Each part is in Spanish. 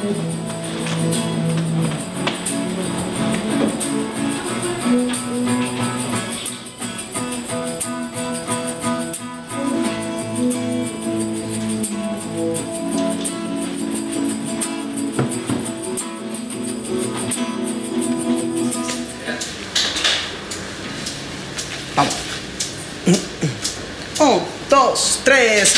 Vamos. 1, 2, 3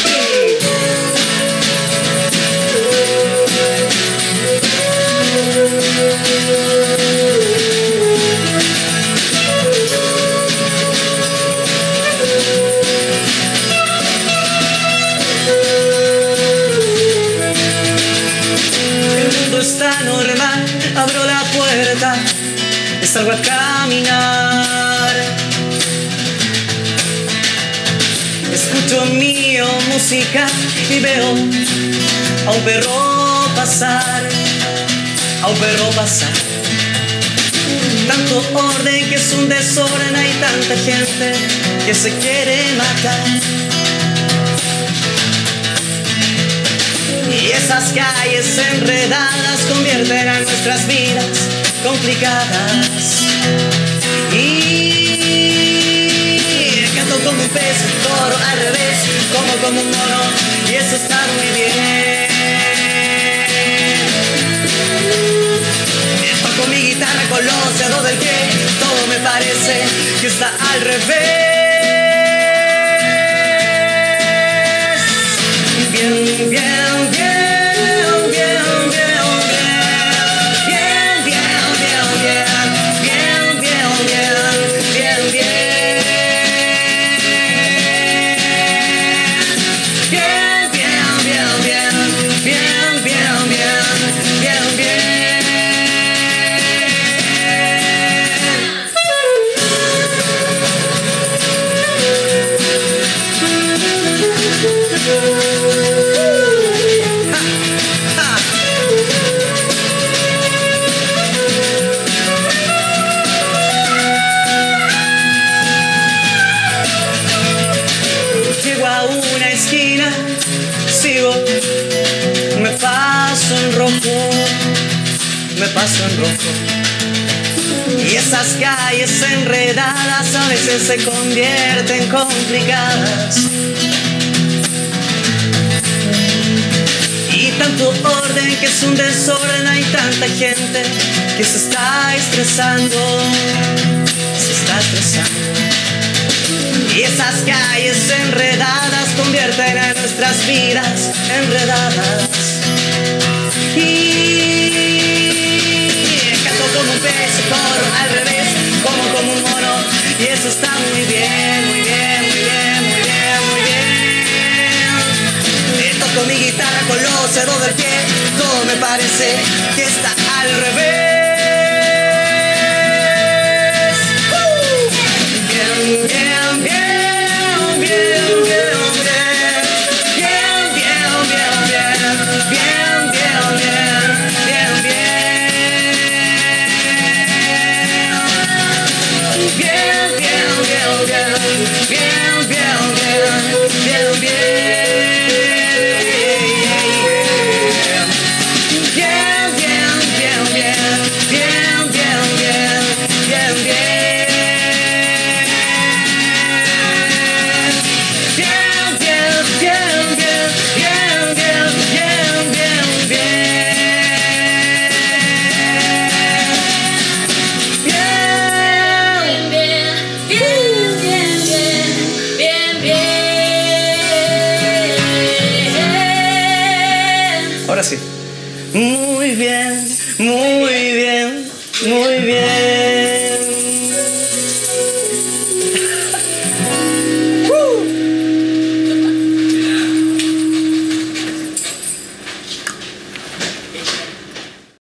El mundo está normal, abro la puerta y salgo a caminar. Escucho música y veo a un perro pasar, a un perro pasar. Tanto orden que es un desorden, hay tanta gente que se quiere matar. Y esas calles enredadas convierten a nuestras vidas complicadas. Y canto como un pez, un toro al revés, como un mono, y eso está muy bien. Toco mi guitarra con los dedos del pie, todo me parece que está al revés. Bien, bien, bien. Llego a una esquina, sigo, me paso en rojo, me paso en rojo. Y esas calles enredadas a veces se convierten complicadas. Y tanto orden que es un desorden, hay tanta gente que se está estresando, se está estresando. Y esas calles enredadas convierten a nuestras vidas enredadas. Y canto como un pez, corro al revés, como un mono, y eso está muy bien, muy bien, muy bien, muy bien, muy bien. Toco mi guitarra con los dedos del pie, todo me parece que está al revés. Bien, bien, bien. Ahora sí. Muy bien, muy bien, muy bien.